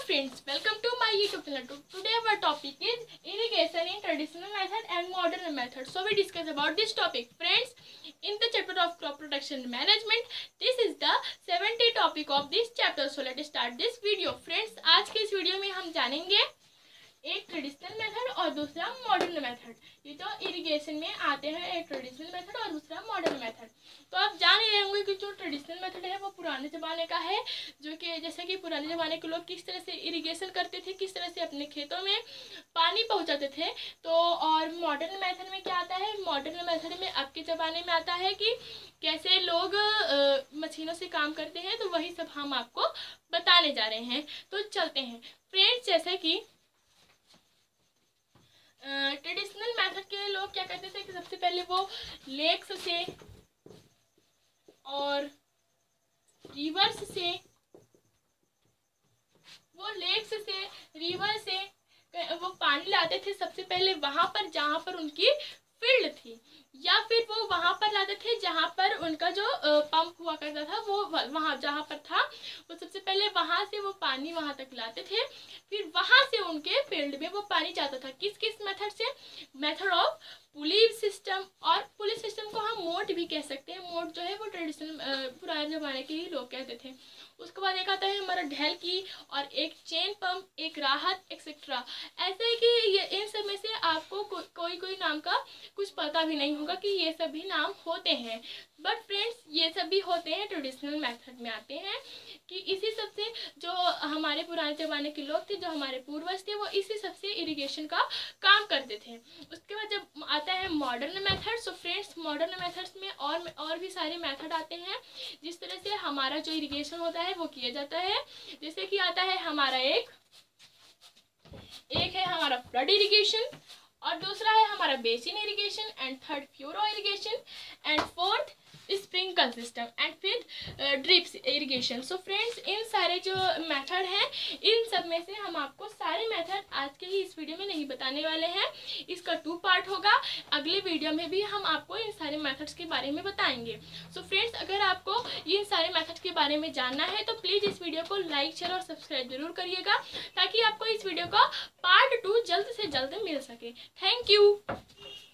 friends, welcome to my YouTube channel. Today our topic is irrigation in traditional method and modern method. So we discuss about this topic. Friends, in the chapter of crop protection management, this is the 70 topic of this chapter. So let's start this video. Friends, आज के इस video में हम जानेंगे एक traditional method और दूसरा modern method. ये तो इरिगेशन में आते हैं, एक ट्रेडिशनल मेथड और दूसरा मॉडर्न मेथड। तो आप जान ही रहे होंगे कि जो ट्रेडिशनल मेथड है वो पुराने ज़माने का है, जो कि जैसे कि पुराने ज़माने के लोग किस तरह से इरिगेशन करते थे, किस तरह से अपने खेतों में पानी पहुंचाते थे। तो और मॉडर्न मेथड में क्या आता है, मॉडर्न मेथड में अब के ज़माने में आता है कि कैसे लोग मशीनों से काम करते हैं। तो वही सब हम आपको बताने जा रहे हैं। तो चलते हैं फ्रेंड्स। जैसे कि ट्रेडिशनल मेथड के लोग क्या करते थे कि सबसे पहले वो लेक्स से और रिवर्स से, रिवर से वो पानी लाते थे सबसे पहले वहां पर जहां पर उनकी फील्ड थी, या फिर वो वहां पर लाते थे जहां पर उनका जो पंप हुआ करता था, वो वहां जहां पर था वो सबसे पहले वहां से वो पानी वहां तक लाते थे। फिर वहां से उनके फील्ड में वो पानी जाता था। किस किस मेथड से? Method of pulley system. और पुली सिस्टम को हम मोट भी कह सकते हैं। मोट जो है वो ट्रेडिशनल पुराने ज़माने के ही लोग कहते थे। उसके बाद एक आता है हमारा ढेल की, और एक चेन पंप, एक राहत एक्सेट्रा। ऐसे है कि ये इन सब में से आपको कोई नाम का कुछ पता भी नहीं होगा कि ये सभी नाम होते हैं। बट फ्रेंड्स, ये सभी होते हैं ट्रेडिशनल मेथड में आते हैं कि इसी सब से जो हमारे पुराने ज़माने के लोग थे, जो हमारे पूर्वज थे, वो इसी सब से इरिगेशन का काम करते थे। उसके बाद जब आता है modern method. So friends, modern methods में और भी सारे मेथड आते हैं जिस तरह से हमारा जो इरिगेशन होता है वो किया जाता है। जैसे कि आता है हमारा एक है हमारा फ्लड इरिगेशन, और दूसरा है हमारा basin irrigation, and third furrow irrigation, and fourth sprinkle system, and fifth drip irrigation. So friends, इन सारे जो मेथड हैं, इन सब में से हम आपको सारे मेथड आज के ही इस वीडियो में नहीं बताने वाले हैं। इसका 2 पार्ट होगा। अगले वीडियो में भी हम आपको इन सारे मेथड्स के बारे में बताएंगे। सो फ्रेंड्स, अगर आपको इन सारे मेथड के बारे में जानना है तो प्लीज़ इस वीडियो को लाइक, शेयर और सब्सक्राइब जरूर करिएगा, ताकि आपको इस वीडियो का पार्ट 2 जल्द से जल्द मिल सके। Thank you.